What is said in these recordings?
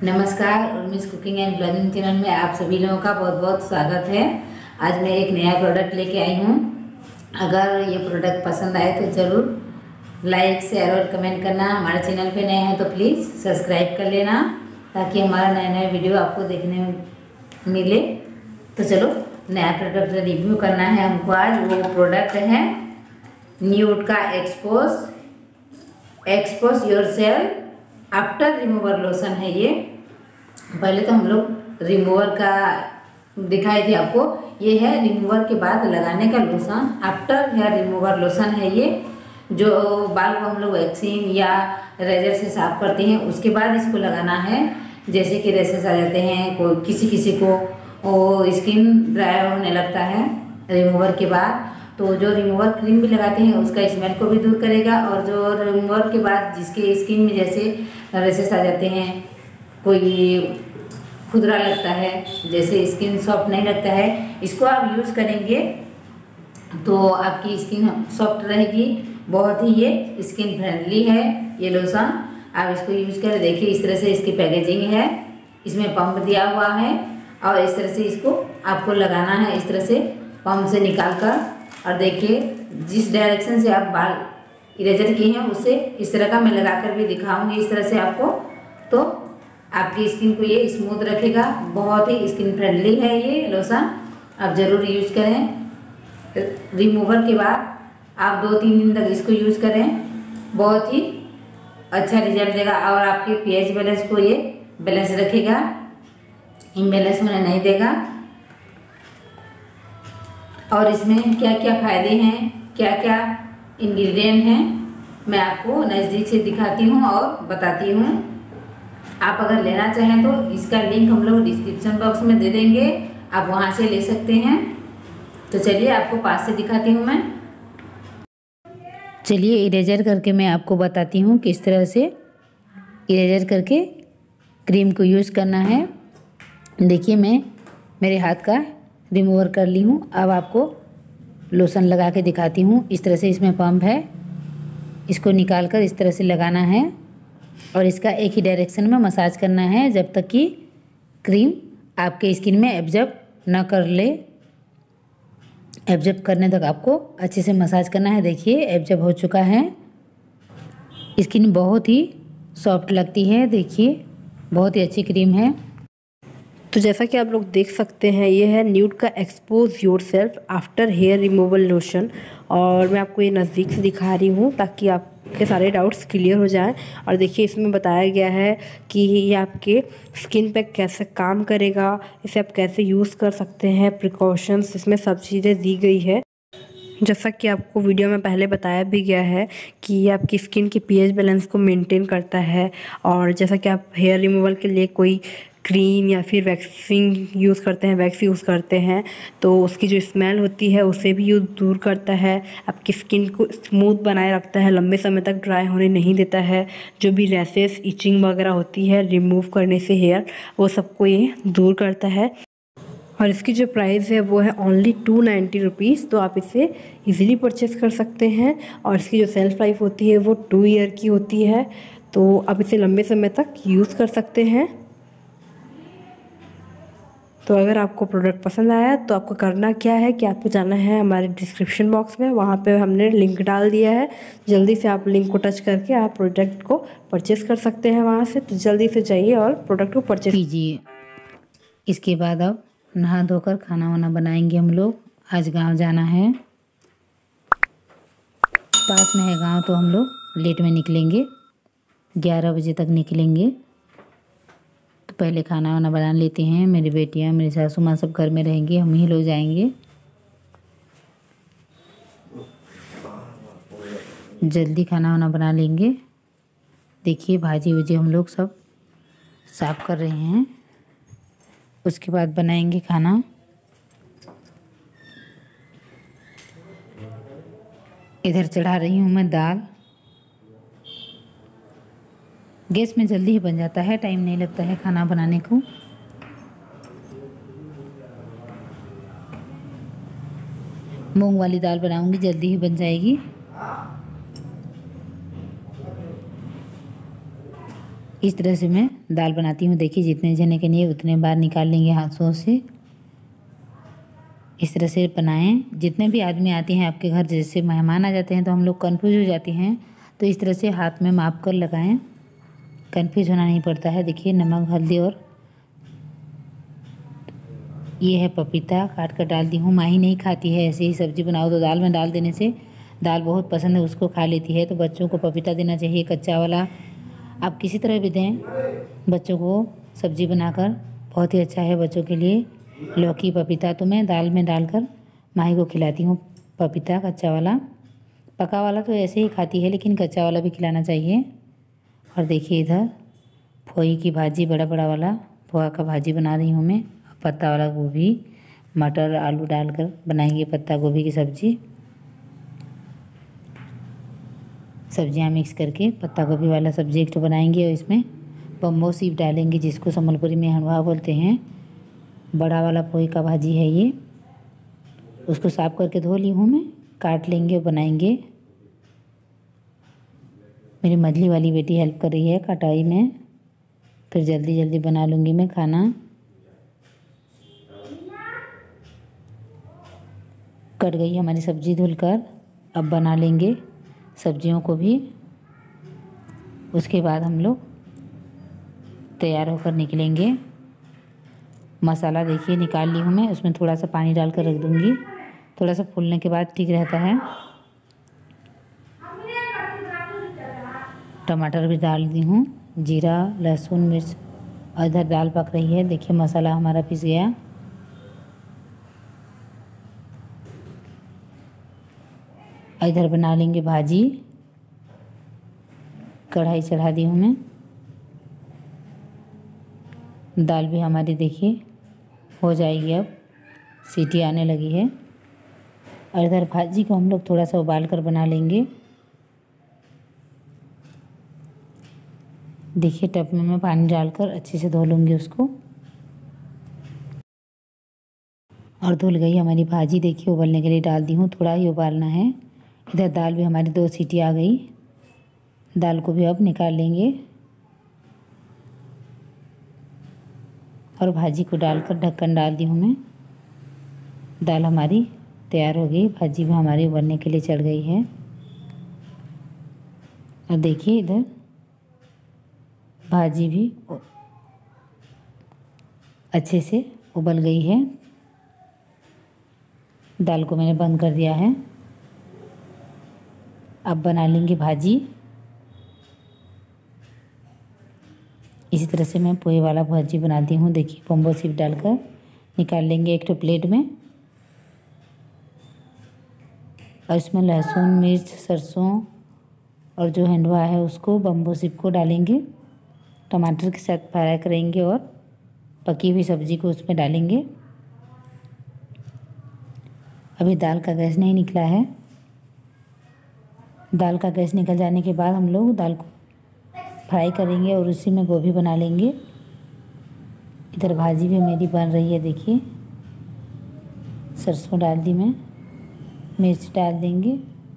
नमस्कार, Urmi's cooking and blogging channel में आप सभी लोगों का बहुत बहुत स्वागत है। आज मैं एक नया प्रोडक्ट लेके आई हूँ। अगर ये प्रोडक्ट पसंद आए तो ज़रूर लाइक, शेयर और कमेंट करना। हमारे चैनल पे नए हैं तो प्लीज़ सब्सक्राइब कर लेना ताकि हमारा नए नए वीडियो आपको देखने मिले। तो चलो नया प्रोडक्ट रिव्यू करना है हमको। आज वो प्रोडक्ट है न्यूड का expose yourself after remover lotion है ये। पहले तो हम लोग रिमूवर का दिखाई थी आपको, ये है रिमूवर के बाद लगाने का lotion. After hair remover lotion है ये, जो बाल को हम लोग वैक्सिंग या रेजर से साफ करते हैं उसके बाद इसको लगाना है। जैसे कि रेसेस आ जाते हैं, कोई किसी को वो स्किन ड्राई होने लगता है रिमूवर के बाद, तो जो रिमूवर क्रीम भी लगाते हैं उसका स्मेल को भी दूर करेगा। और जो रिमूवर के बाद जिसके स्किन में जैसे रेसेस आ जाते हैं, कोई खुदरा लगता है, जैसे स्किन सॉफ्ट नहीं लगता है, इसको आप यूज़ करेंगे तो आपकी स्किन सॉफ्ट रहेगी। बहुत ही ये स्किन फ्रेंडली है ये लोशन। आप इसको यूज़ करें। देखिए इस तरह से इसकी पैकेजिंग है, इसमें पंप दिया हुआ है और इस तरह से इसको आपको लगाना है, इस तरह से पंप से निकाल कर। और देखिए जिस डायरेक्शन से आप बाल इरेजर किए हैं उससे इस तरह का मैं लगा कर भी दिखाऊंगी इस तरह से आपको, तो आपकी स्किन को ये स्मूथ रखेगा। बहुत ही स्किन फ्रेंडली है ये लोशन, आप ज़रूर यूज करें। रिमूवर के बाद आप 2-3 दिन तक इसको यूज़ करें, बहुत ही अच्छा रिजल्ट देगा। और आपके पीएच बैलेंस को ये बैलेंस रखेगा, इम्बैलेंस होने नहीं देगा। और इसमें क्या क्या फ़ायदे हैं, क्या क्या इंग्रेडिएंट हैं, मैं आपको नज़दीक से दिखाती हूँ और बताती हूँ। आप अगर लेना चाहें तो इसका लिंक हम लोग डिस्क्रिप्शन बॉक्स में दे देंगे, आप वहाँ से ले सकते हैं। तो चलिए आपको पास से दिखाती हूँ मैं। चलिए इरेजर करके मैं आपको बताती हूँ किस तरह से इरेजर करके क्रीम को यूज़ करना है। देखिए मैं मेरे हाथ का रिमूवर कर ली हूँ। अब आपको लोशन लगा के दिखाती हूँ। इस तरह से इसमें पंप है, इसको निकाल कर इस तरह से लगाना है और इसका एक ही डायरेक्शन में मसाज करना है जब तक कि क्रीम आपके स्किन में एब्जॉर्ब न कर ले। एब्जॉर्ब करने तक आपको अच्छे से मसाज करना है। देखिए एब्जॉर्ब हो चुका है, स्किन बहुत ही सॉफ्ट लगती है। देखिए बहुत ही अच्छी क्रीम है। तो जैसा कि आप लोग देख सकते हैं, ये है न्यूड का expose yourself after hair removal lotion. और मैं आपको ये नज़दीक से दिखा रही हूँ ताकि आपके सारे डाउट्स क्लियर हो जाएं। और देखिए इसमें बताया गया है कि ये आपके स्किन पे कैसे काम करेगा, इसे आप कैसे यूज़ कर सकते हैं, प्रिकॉशंस इसमें सब चीज़ें दी गई है। जैसा कि आपको वीडियो में पहले बताया भी गया है कि ये आपकी स्किन के पीएच बैलेंस को मेंटेन करता है। और जैसा कि आप हेयर रिमूवल के लिए कोई क्रीम या फिर वैक्सिंग यूज़ करते हैं, वैक्स यूज़ करते हैं, तो उसकी जो स्मेल होती है उसे भी यूज़ दूर करता है। आपकी स्किन को स्मूथ बनाए रखता है, लंबे समय तक ड्राई होने नहीं देता है। जो भी रैसेस, इचिंग वगैरह होती है रिमूव करने से हेयर, वो सबको ये दूर करता है। और इसकी जो प्राइस है वो है ओनली 290 रुपीज़। तो आप इसे इजीली परचेज़ कर सकते हैं। और इसकी जो सेल्फ लाइफ होती है वो 2 ईयर की होती है, तो आप इसे लंबे समय तक यूज़ कर सकते हैं। तो अगर आपको प्रोडक्ट पसंद आया तो आपको करना क्या है कि आपको जाना है हमारे डिस्क्रिप्शन बॉक्स में, वहाँ पे हमने लिंक डाल दिया है। जल्दी से आप लिंक को टच करके आप प्रोडक्ट को परचेज़ कर सकते हैं वहाँ से। तो जल्दी से जाइए और प्रोडक्ट को परचेज़ कीजिए। इसके बाद अब नहा धोकर खाना वाना बनाएंगे हम लोग। आज गांव जाना है, पास में है गांव, तो हम लोग लेट में निकलेंगे, 11 बजे तक निकलेंगे। तो पहले खाना वाना बना लेते हैं। मेरी बेटियां, मेरी सासू माँ सब घर में रहेंगी, हम ही लोग जाएंगे। जल्दी खाना वाना बना लेंगे। देखिए भाजी वजी हम लोग सब साफ कर रहे हैं, उसके बाद बनाएंगे खाना। इधर चढ़ा रही हूँ मैं दाल। गैस में जल्दी ही बन जाता है, टाइम नहीं लगता है खाना बनाने को। मूंग वाली दाल बनाऊंगी, जल्दी ही बन जाएगी। इस तरह से मैं दाल बनाती हूँ। देखिए जितने जने के लिए उतने बार निकाल लेंगे हाथों से। इस तरह से बनाएं। जितने भी आदमी आते हैं आपके घर, जैसे मेहमान आ जाते हैं तो हम लोग कंफ्यूज हो जाते हैं, तो इस तरह से हाथ में माप कर लगाएं, कंफ्यूज होना नहीं पड़ता है। देखिए नमक, हल्दी और ये है पपीता काट कर डाल दी हूँ। माही नहीं खाती है, ऐसे ही सब्जी बनाओ तो दाल में डाल देने से दाल बहुत पसंद है, उसको खा लेती है। तो बच्चों को पपीता देना चाहिए, कच्चा वाला। आप किसी तरह भी दें बच्चों को सब्जी बनाकर, बहुत ही अच्छा है बच्चों के लिए। लौकी, पपीता तो मैं दाल में डालकर माही को खिलाती हूँ। पपीता कच्चा वाला, पका वाला तो ऐसे ही खाती है, लेकिन कच्चा वाला भी खिलाना चाहिए। और देखिए इधर पोई की भाजी, बड़ा बड़ा वाला पोहा का भाजी बना रही हूँ मैं। पत्ता वाला गोभी, मटर, आलू डालकर बनाएंगे पत्ता गोभी की सब्जी। सब्जियां मिक्स करके पत्ता गोभी वाला सब्जी एक तो बनाएंगे, और इसमें बम्बो सीप डालेंगे, जिसको सम्बलपुरी में हलवा बोलते हैं। बड़ा वाला पोई का भाजी है ये। उसको साफ करके धो ली हूँ मैं, काट लेंगे और बनाएंगे। मेरी मझली वाली बेटी हेल्प कर रही है कटाई में, फिर जल्दी जल्दी बना लूँगी मैं खाना। कट गई हमारी सब्जी धुलकर, अब बना लेंगे सब्जियों को भी। उसके बाद हम लोग तैयार होकर निकलेंगे। मसाला देखिए निकाल ली हूँ मैं, उसमें थोड़ा सा पानी डालकर रख दूँगी, थोड़ा सा फूलने के बाद ठीक रहता है। टमाटर भी डाल दी हूँ, जीरा, लहसुन, मिर्च, और इधर दाल पक रही है। देखिए मसाला हमारा पिस गया। इधर बना लेंगे भाजी। कढ़ाई चढ़ा दी हूँ मैं। दाल भी हमारी देखिए हो जाएगी, अब सीटी आने लगी है। और इधर भाजी को हम लोग थोड़ा सा उबाल कर बना लेंगे। देखिए टब में मैं पानी डालकर अच्छे से धो लूँगी उसको। और धुल गई हमारी भाजी। देखिए उबलने के लिए डाल दी हूँ, थोड़ा ही उबालना है। इधर दाल भी हमारी 2 सीटी आ गई। दाल को भी अब निकाल लेंगे और भाजी को डालकर ढक्कन डाल दी हूँ मैं। दाल हमारी तैयार हो गई, भाजी भी हमारी उबलने के लिए चढ़ गई है। और देखिए इधर भाजी भी अच्छे से उबल गई है। दाल को मैंने बंद कर दिया है। अब बना लेंगे भाजी। इसी तरह से मैं पोहे वाला भाजी बनाती हूँ। देखिए बम्बो सीप डालकर निकाल लेंगे एक तो प्लेट में। और इसमें लहसुन, मिर्च, सरसों और जो हंडवा है उसको, बम्बो सीप को डालेंगे। टमाटर के साथ फ्राई करेंगे और पकी हुई सब्ज़ी को उसमें डालेंगे। अभी दाल का गैस नहीं निकला है। दाल का गैस निकल जाने के बाद हम लोग दाल को फ्राई करेंगे और उसी में गोभी बना लेंगे। इधर भाजी भी मेरी बन रही है। देखिए सरसों डाल दी मैं, मिर्च डाल देंगे।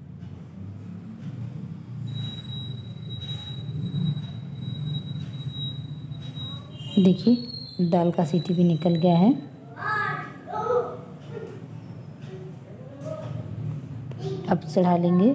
देखिए दाल का सीटी भी निकल गया है। अब चढ़ा लेंगे।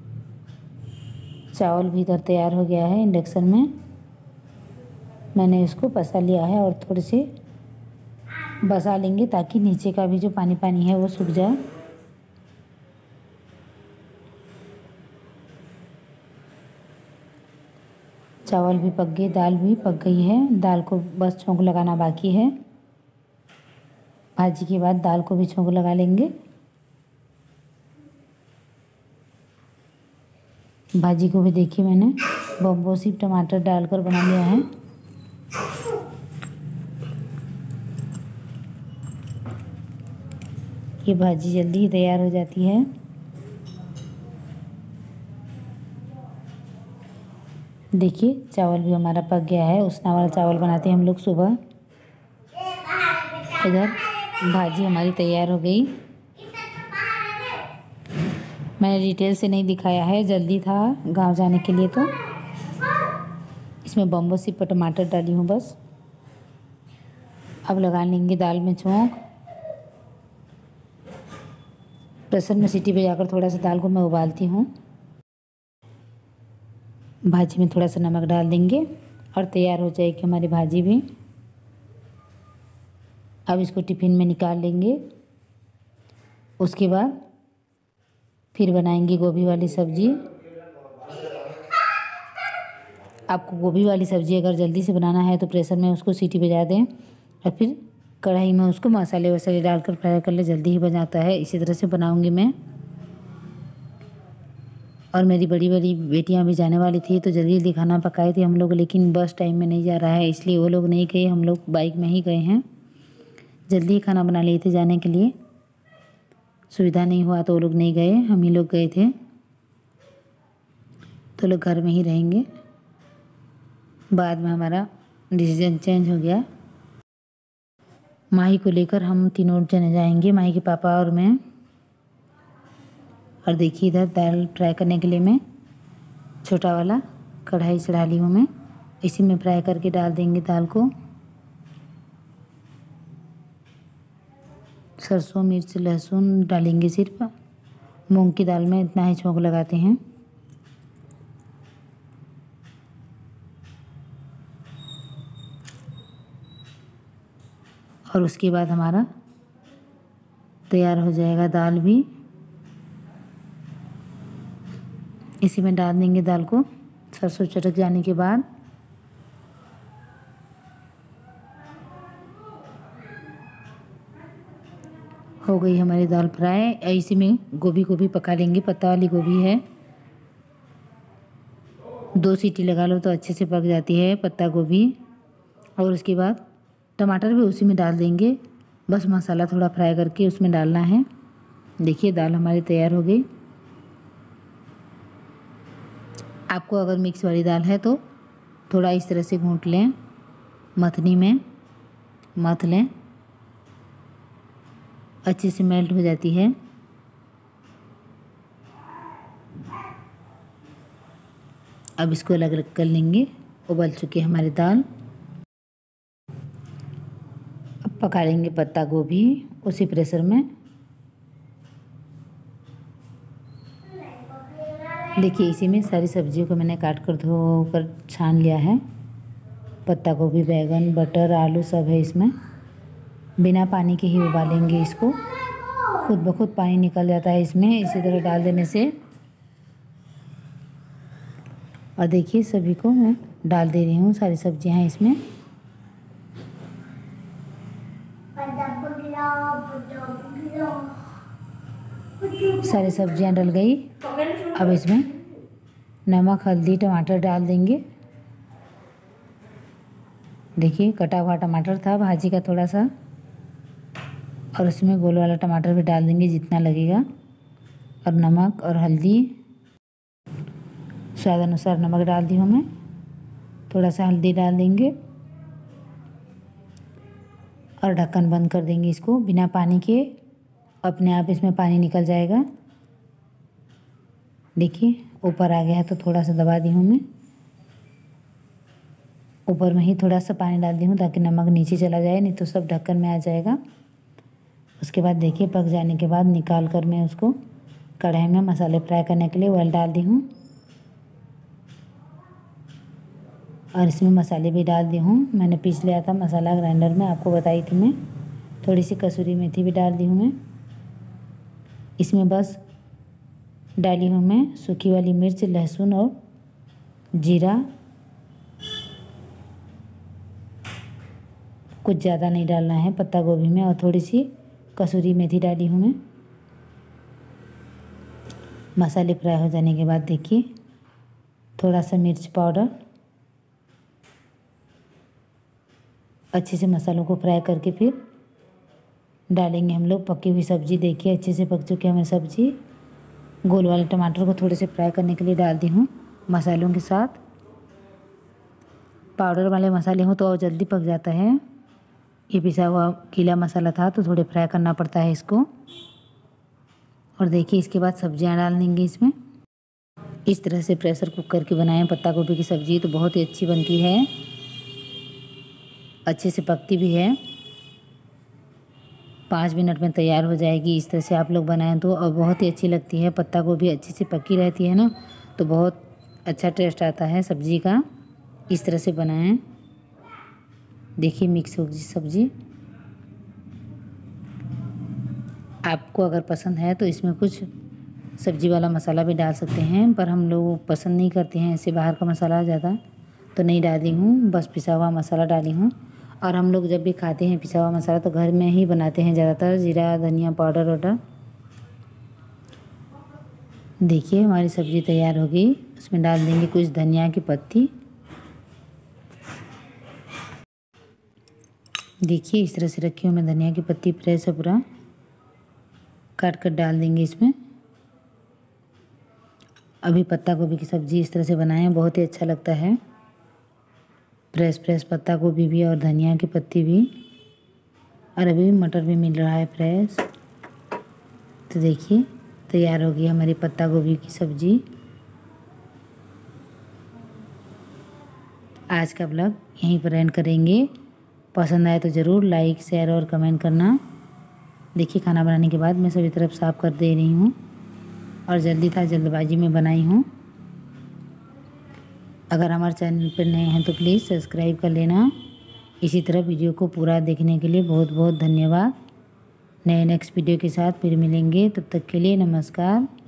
चावल भी इधर तैयार हो गया है। इंडक्शन में मैंने इसको पसा लिया है और थोड़े से बसा लेंगे ताकि नीचे का भी जो पानी पानी है वो सूख जाए। चावल भी पक गए, दाल भी पक गई है। दाल को बस छोंक लगाना बाकी है। भाजी के बाद दाल को भी छोंक लगा लेंगे। भाजी को भी देखिए मैंने बम्बो सीप टमाटर डालकर बना लिया है। ये भाजी जल्दी ही तैयार हो जाती है। देखिए चावल भी हमारा पक गया है। उसना वाला चावल बनाते हैं हम लोग सुबह। इधर भाजी हमारी तैयार हो गई। मैंने डिटेल से नहीं दिखाया है, जल्दी था गांव जाने के लिए, तो इसमें बम्बो सिर्फ टमाटर डाली हूँ बस। अब लगा लेंगे दाल में छोंक। प्रेशर में सीटी बजाकर थोड़ा सा दाल को मैं उबालती हूँ। भाजी में थोड़ा सा नमक डाल देंगे और तैयार हो जाएगी हमारी भाजी भी। अब इसको टिफ़िन में निकाल लेंगे। उसके बाद फिर बनाएंगे गोभी वाली सब्ज़ी। आपको गोभी वाली सब्ज़ी अगर जल्दी से बनाना है तो प्रेशर में उसको सीटी बजा दें और फिर कढ़ाई में उसको मसाले वसाले डालकर फ्राई कर ले, जल्दी ही बन जाता है। इसी तरह से बनाऊंगी मैं। और मेरी बड़ी बड़ी बेटियां भी जाने वाली थी तो जल्दी जल्दी खाना पकाए थे हम लोग, लेकिन बस टाइम में नहीं जा रहा है इसलिए वो लोग नहीं गए, हम लोग बाइक में ही गए हैं। जल्दी ही खाना बना लिए थे जाने के लिए, सुविधा नहीं हुआ तो वो लोग नहीं गए, हम ही लोग गए थे। तो लोग घर में ही रहेंगे। बाद में हमारा डिसीजन चेंज हो गया। माही को लेकर हम तीनों जने जाएंगे, माही के पापा और मैं। और देखिए इधर दाल फ्राई करने के लिए मैं छोटा वाला कढ़ाई चढ़ा ली हूँ मैं। इसी में फ्राई करके डाल देंगे दाल को। सरसों मिर्च लहसुन डालेंगे सिर्फ, मूंग की दाल में इतना ही छोंक लगाते हैं। और उसके बाद हमारा तैयार हो जाएगा दाल भी। इसी में डाल देंगे दाल को सरसों चटक जाने के बाद। हो गई हमारी दाल फ्राई। इसी में गोभी को भी पका लेंगे, पत्ता वाली गोभी है। 2 सीटी लगा लो तो अच्छे से पक जाती है पत्ता गोभी। और उसके बाद टमाटर भी उसी में डाल देंगे, बस मसाला थोड़ा फ्राई करके उसमें डालना है। देखिए दाल हमारी तैयार हो गई। आपको अगर मिक्स वाली दाल है तो थोड़ा इस तरह से घूंट लें, मथनी में मथ लें, अच्छे से मेल्ट हो जाती है। अब इसको अलग अलग कर लेंगे। उबल चुकी है हमारी दाल। अब पका लेंगे पत्ता गोभी उसी प्रेशर में। देखिए इसी में सारी सब्जियों को मैंने काट कर धोकर छान लिया है। पत्ता गोभी, बैगन, बटर, आलू सब है इसमें। बिना पानी के ही उबालेंगे इसको, खुद ब खुद पानी निकल जाता है इसमें इसी तरह डाल देने से। और देखिए सभी को मैं डाल दे रही हूँ, सारी सब्जियाँ हैं इसमें। सारी सब्जियाँ डल गई। अब इसमें नमक, हल्दी, टमाटर डाल देंगे। देखिए कटा हुआ टमाटर था भाजी का थोड़ा सा, और उसमें गोल वाला टमाटर भी डाल देंगे जितना लगेगा। और नमक और हल्दी स्वाद अनुसार नमक डाल दी हूँ मैं, थोड़ा सा हल्दी डाल देंगे और ढक्कन बंद कर देंगे इसको बिना पानी के। अपने आप इसमें पानी निकल जाएगा। देखिए ऊपर आ गया है तो थोड़ा सा दबा दी हूँ मैं। ऊपर में ही थोड़ा सा पानी डाल दी हूँ ताकि नमक नीचे चला जाए, नहीं तो सब ढक्कन में आ जाएगा। उसके बाद देखिए पक जाने के बाद निकाल कर मैं उसको कढ़ाई में मसाले फ्राई करने के लिए ऑयल डाल दी हूँ। और इसमें मसाले भी डाल दी हूँ। मैंने पीस लिया था मसाला ग्राइंडर में, आपको बताई थी मैं। थोड़ी सी कसूरी मेथी भी डाल दी हूँ मैं। इसमें बस डाली हूँ मैं सूखी वाली मिर्च, लहसुन और जीरा। कुछ ज़्यादा नहीं डालना है पत्ता गोभी में। और थोड़ी सी कसूरी मेथी डाली हूँ मैं। मसाले फ्राई हो जाने के बाद देखिए थोड़ा सा मिर्च पाउडर, अच्छे से मसालों को फ्राई करके फिर डालेंगे हम लोग पकी हुई सब्ज़ी। देखिए अच्छे से पक चुकी है हमारी सब्ज़ी। गोल वाले टमाटर को थोड़े से फ्राई करने के लिए डाल दी हूँ मसालों के साथ। पाउडर वाले मसाले हों तो और जल्दी पक जाता है। ये पिसा हुआ गीला मसाला था तो थोड़े फ्राई करना पड़ता है इसको। और देखिए इसके बाद सब्जियां डाल देंगे इसमें। इस तरह से प्रेशर कुक करके बनाएं पत्ता गोभी की सब्ज़ी तो बहुत ही अच्छी बनती है, अच्छे से पकती भी है। 5 मिनट में तैयार हो जाएगी। इस तरह से आप लोग बनाएं तो और बहुत ही अच्छी लगती है। पत्ता गोभी अच्छे से पकी रहती है ना, तो बहुत अच्छा टेस्ट आता है सब्ज़ी का। इस तरह से बनाएं। देखिए मिक्स होगी सब्ज़ी। आपको अगर पसंद है तो इसमें कुछ सब्ज़ी वाला मसाला भी डाल सकते हैं, पर हम लोग पसंद नहीं करते हैं ऐसे बाहर का मसाला ज़्यादा, तो नहीं डाली हूँ, बस पिसा हुआ मसाला डाली हूँ। और हम लोग जब भी खाते हैं पिसा हुआ मसाला तो घर में ही बनाते हैं ज़्यादातर, जीरा धनिया पाउडर वाउडर। देखिए हमारी सब्ज़ी तैयार हो गई। उसमें डाल देंगे कुछ धनिया की पत्ती। देखिए इस तरह से रखी हूँ मैं धनिया की पत्ती, फ्रेश है पूरा, काट कर डाल देंगे इसमें। अभी पत्ता गोभी की सब्ज़ी इस तरह से बनाएं, बहुत ही अच्छा लगता है। फ्रेश फ्रेश पत्ता गोभी भी और धनिया की पत्ती भी, और अभी मटर भी मिल रहा है फ्रेश। तो देखिए तैयार हो गई हमारी पत्ता गोभी की सब्ज़ी। आज का ब्लॉग यहीं पर एंड करेंगे। पसंद आए तो ज़रूर लाइक शेयर और कमेंट करना। देखिए खाना बनाने के बाद मैं सभी तरफ साफ़ कर दे रही हूँ, और जल्दी था जल्दबाजी में बनाई हूँ। अगर हमारे चैनल पर नए हैं तो प्लीज़ सब्सक्राइब कर लेना। इसी तरह वीडियो को पूरा देखने के लिए बहुत बहुत धन्यवाद। नए नेक्स्ट वीडियो के साथ फिर मिलेंगे, तब तक के लिए नमस्कार।